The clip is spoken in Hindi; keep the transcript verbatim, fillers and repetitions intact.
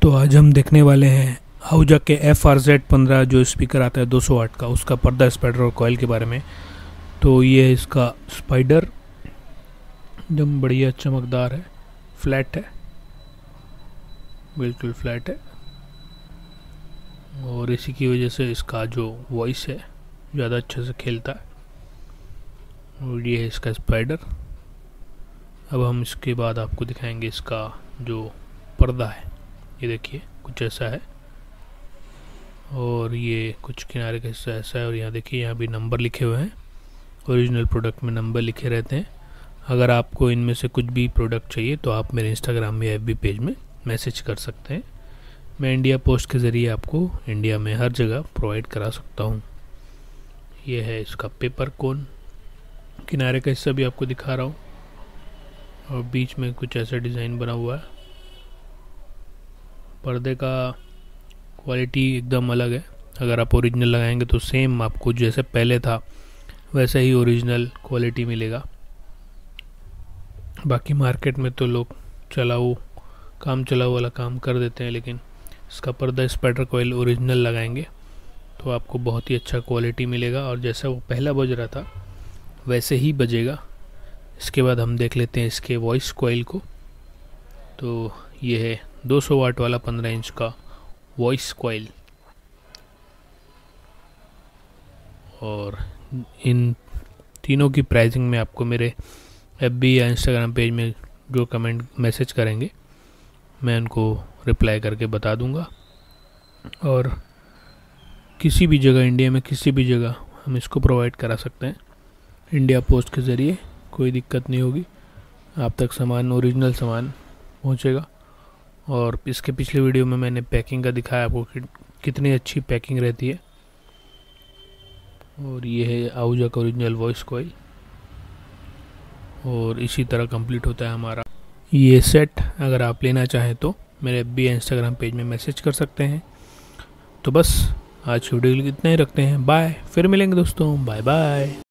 तो आज हम देखने वाले हैं आहूजा के एफ आर जेड पंद्रह जो स्पीकर आता है दो सौ वाट का, उसका पर्दा, स्पाइडर और कॉइल के बारे में। तो ये है इसका स्पाइडर, एकदम बढ़िया चमकदार है, फ्लैट है, बिल्कुल फ्लैट है, और इसी की वजह से इसका जो वॉइस है ज़्यादा अच्छे से खेलता है। और ये है इसका स्पाइडर। अब हम इसके बाद आपको दिखाएंगे इसका जो पर्दा है। ये देखिए कुछ ऐसा है, और ये कुछ किनारे का हिस्सा ऐसा है, और यहाँ देखिए यहाँ भी नंबर लिखे हुए हैं। ओरिजिनल प्रोडक्ट में नंबर लिखे रहते हैं। अगर आपको इनमें से कुछ भी प्रोडक्ट चाहिए तो आप मेरे इंस्टाग्राम या एफबी पेज में मैसेज कर सकते हैं। मैं इंडिया पोस्ट के ज़रिए आपको इंडिया में हर जगह प्रोवाइड करा सकता हूँ। ये है इसका पेपर कोन, किनारे का हिस्सा भी आपको दिखा रहा हूँ, और बीच में कुछ ऐसा डिज़ाइन बना हुआ है। पर्दे का क्वालिटी एकदम अलग है। अगर आप ओरिजिनल लगाएंगे तो सेम आपको जैसे पहले था वैसा ही ओरिजिनल क्वालिटी मिलेगा। बाकी मार्केट में तो लोग चलाऊ काम चलाऊ वाला काम कर देते हैं, लेकिन इसका पर्दा, स्पाइडर कॉइल ओरिजिनल लगाएंगे तो आपको बहुत ही अच्छा क्वालिटी मिलेगा, और जैसा वो पहला बज रहा था वैसे ही बजेगा। इसके बाद हम देख लेते हैं इसके वॉइस कॉइल को। तो ये है दो सौ वाट वाला पंद्रह इंच का वॉइस कॉइल, और इन तीनों की प्राइसिंग में आपको मेरे एफबी या इंस्टाग्राम पेज में जो कमेंट मैसेज करेंगे मैं उनको रिप्लाई करके बता दूंगा। और किसी भी जगह, इंडिया में किसी भी जगह हम इसको प्रोवाइड करा सकते हैं इंडिया पोस्ट के ज़रिए, कोई दिक्कत नहीं होगी। आप तक सामान, ओरिजिनल सामान पहुंचेगा। और इसके पिछले वीडियो में मैंने पैकिंग का दिखाया आपको कि कितनी अच्छी पैकिंग रहती है। और ये है आहूजा का ओरिजिनल वॉइस कॉइल, और इसी तरह कंप्लीट होता है हमारा ये सेट। अगर आप लेना चाहें तो मेरे एफबी या इंस्टाग्राम पेज में मैसेज कर सकते हैं। तो बस आज की वीडियो इतना ही रखते हैं। बाय, फिर मिलेंगे दोस्तों, बाय बाय।